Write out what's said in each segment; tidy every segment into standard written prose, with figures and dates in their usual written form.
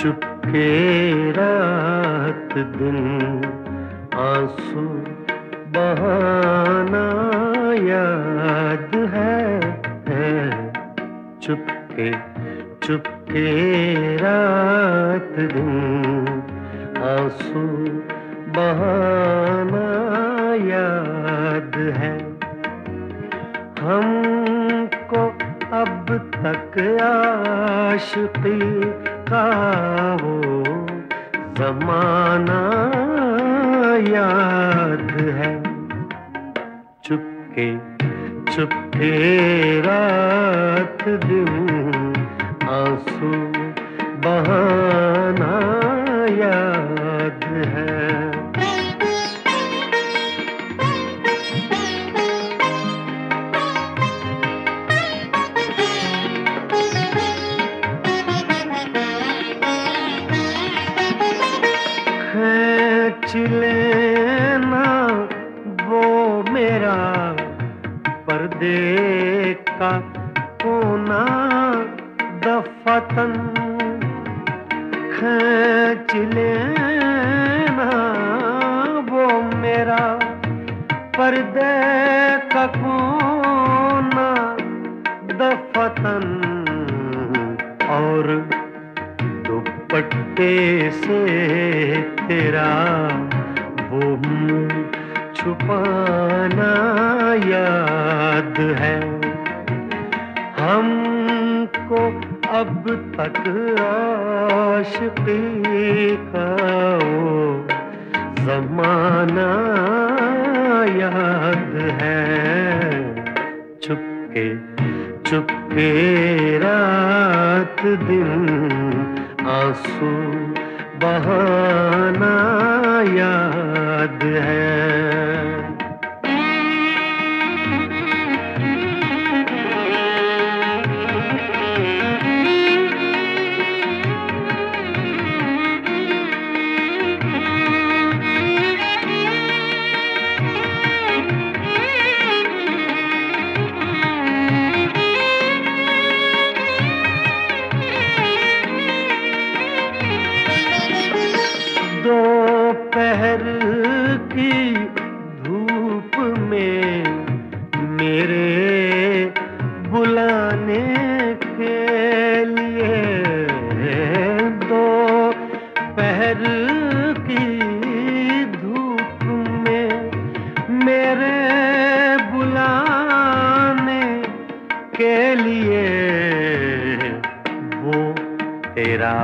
चुपके रात दिन आंसू बहाना याद है। चुपके चुपके रात दिन आंसू बहाना याद है। हमको अब तक आशिकी का वो ज़माना याद है। चुपके चुपके रात दिन आंसू बहाना याद है। खींच लेना वो मेरा पर्दे का कोना दफतन, खींच लेना वो मेरा पर्दे का कोना दफतन, और दुपट्टे से तेरा वो मुंह छुपाना याद है। हमको अब तक आशिकी का वो ज़माना याद है। चुपके चुपके रात दिन आंसू बहाना याद है। दोपहर की धूप में मेरे बुलाने के लिए, दोपहर की धूप में मेरे बुलाने के लिए वो तेरा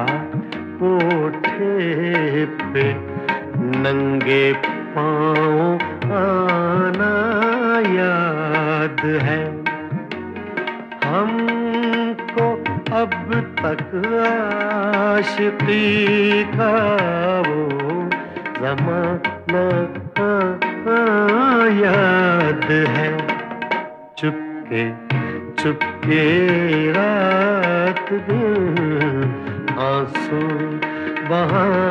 कोठे पे नंगे पाँव आना याद है। हमको अब तक आशिकी का वो ज़माना याद है। चुपके चुपके रात दिन आंसू बहा